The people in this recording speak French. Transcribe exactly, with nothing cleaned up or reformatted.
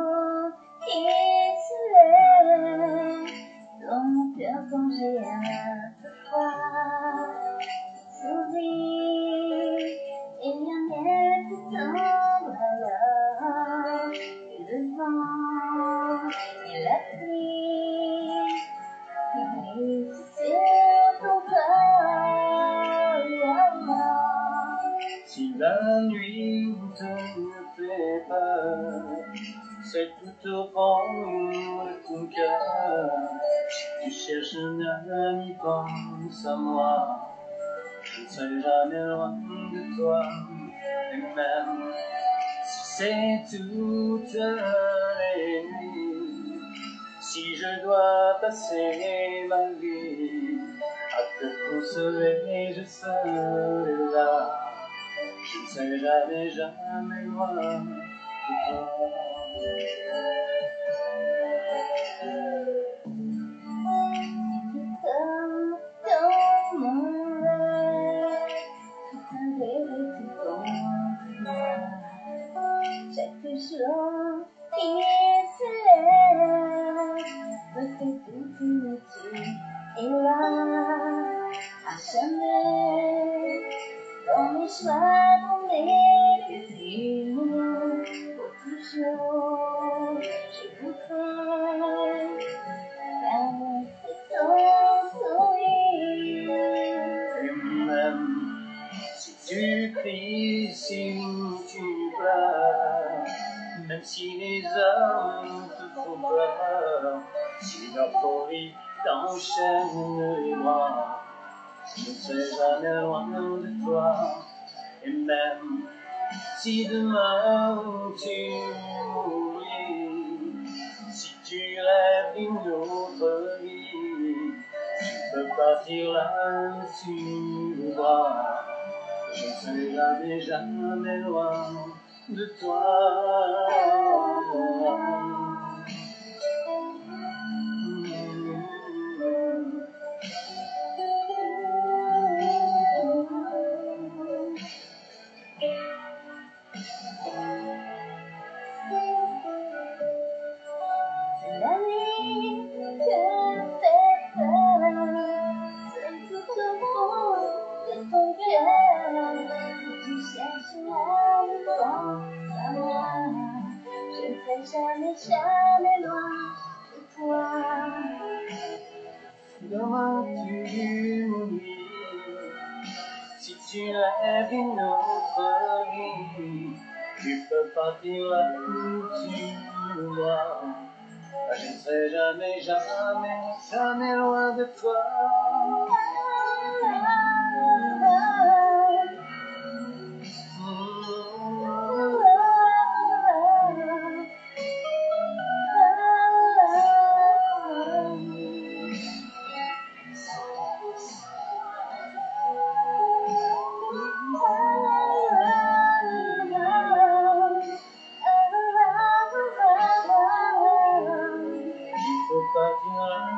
qui se lève dans mon cœur quand j'ai hâte de voir s'ouvrir. Il y a rien qui tombe alors, et le vent et la pluie qui glissent sur ton corps. Si la nuit te fait peur, c'est tout au fond de ton cœur. Tu cherches un ami, pense à moi. Je ne serai jamais loin de toi. Et même si c'est toutes les nuits, si je dois passer ma vie à te consoler, je serai là. Je ne serai jamais, jamais loin de toi. Dans mon rêve, tout un rêve qui tombe là. Chaque jour qui se lève, peut-être toute une nuit est là. À jamais, dans mes choix, dans mes désirs, pour toujours, je voudrais caresser ton sourire. Et même si tu cries, si tu pleures, même si les hommes te font peur, si leur folie t'enchaîne les bras, je ne serai jamais loin de toi. Et même si demain tu m'oublies, si tu rêves d'une autre vie, je peux partir là où tu me vois. Je ne serai jamais, jamais loin de toi. La nuit te fait peur, c'est tout au fond de ton cœur. Tu cherches là où pense à moi. Je ne serai jamais, jamais loin de toi. Demain tu m'oublies, si tu rêves d'une autre vie, tu peux partir là où tu me vois. Je ne serai jamais, jamais, jamais loin de toi. Tu peux partir là